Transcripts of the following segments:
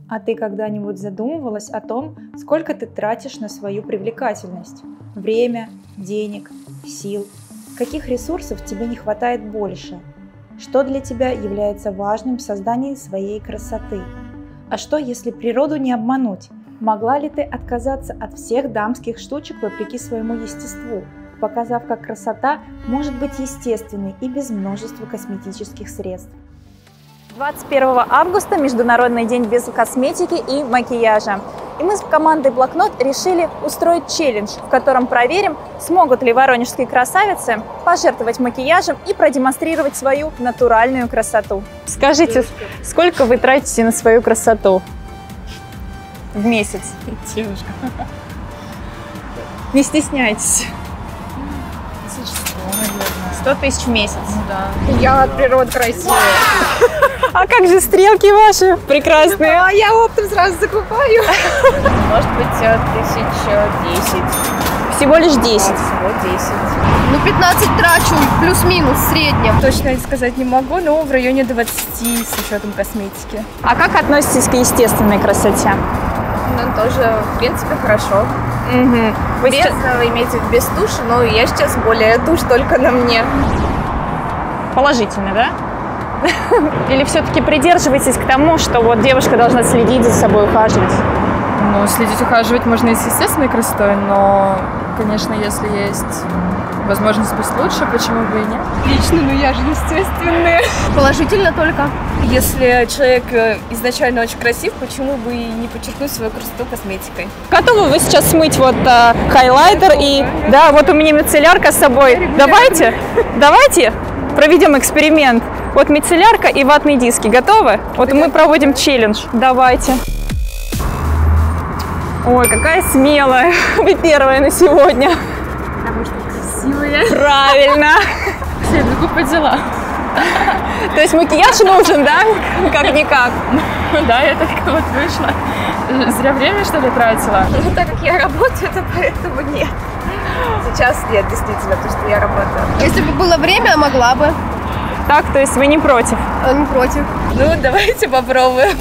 А ты когда-нибудь задумывалась о том, сколько ты тратишь на свою привлекательность? Время, денег, сил? Каких ресурсов тебе не хватает больше? Что для тебя является важным в создании своей красоты? А что, если природу не обмануть? Могла ли ты отказаться от всех дамских штучек вопреки своему естеству, показав, как красота может быть естественной и без множества косметических средств? 21 августа – Международный день без косметики и макияжа. И мы с командой Блокнот решили устроить челлендж, в котором проверим, смогут ли воронежские красавицы пожертвовать макияжем и продемонстрировать свою натуральную красоту. Скажите, сколько вы тратите на свою красоту в месяц? Девушка. Не стесняйтесь. 1100, наверное. 100 тысяч в месяц. Да. Я от природы красивая. А как же стрелки ваши прекрасные? А я оптом сразу закупаю. Может быть, 1010. Всего лишь 10. Всего 10. Ну, 15 трачу, плюс-минус, в среднем. Точно сказать не могу, но в районе 20 с учетом косметики. А как относитесь к естественной красоте? Ну, тоже, в принципе, хорошо. Угу. Вы Без, вы имеете в виду без туши, но я сейчас более тушь только на мне. Положительно, да? Или все-таки придерживаетесь к тому, что вот девушка должна следить за собой, ухаживать? Ну, следить, ухаживать можно и с естественной красотой, но, конечно, если есть возможность быть лучше, почему бы и нет? Лично, ну я же естественная. Положительно только. Если человек изначально очень красив, почему бы и не подчеркнуть свою красоту косметикой? Готовы вы сейчас смыть вот хайлайтер и... Да, вот у меня мицеллярка с собой. Давайте проведем эксперимент. Вот мицеллярка и ватные диски. Готовы? Вот мы проводим челлендж. Давайте. Ой, какая смелая. Вы первая на сегодня. Потому что красивая. Правильно. Все, бегу по делам. То есть макияж нужен, да? Как-никак. Да, я только вот вышла. Зря время, что ли, тратила? Ну, так как я работаю, то поэтому нет. Сейчас нет, действительно, потому что я работаю. Если бы было время, могла бы. Так, то есть вы не против? Не против. Ну, давайте попробуем.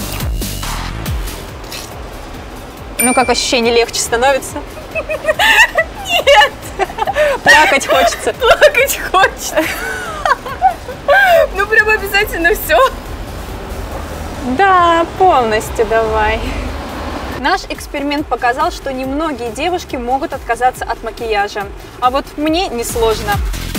Ну, как ощущение, легче становится? Нет! Плакать хочется. Плакать хочется. Ну, прям обязательно все. Да, полностью давай. Наш эксперимент показал, что немногие девушки могут отказаться от макияжа. А вот мне несложно.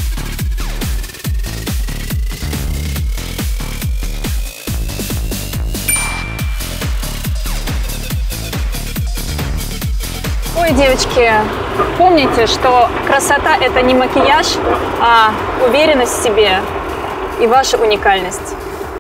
Ой, девочки, помните, что красота – это не макияж, а уверенность в себе и ваша уникальность.